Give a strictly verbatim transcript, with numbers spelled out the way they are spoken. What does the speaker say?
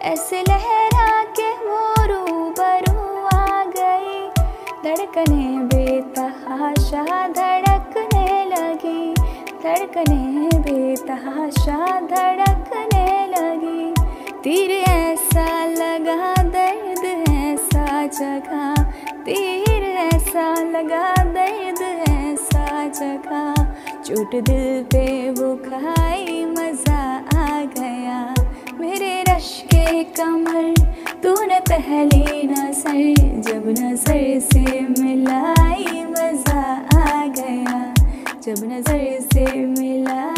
ऐसे लहरा के मोरू बरू आ गई, धड़कने बेतहाशा धड़कने लगी, धड़कने बेतहाशा धड़कने लगी। तीर ऐसा लगा दर्द ऐसा जगा, तीर ऐसा लगा दर्द ऐसा जगा, चोट दिल पे वो खाई मजा आ गया। मेरे रश के कमर तूने पहली नजर जब नजर से मिलाई, मजा आ गया जब नजर से मिला।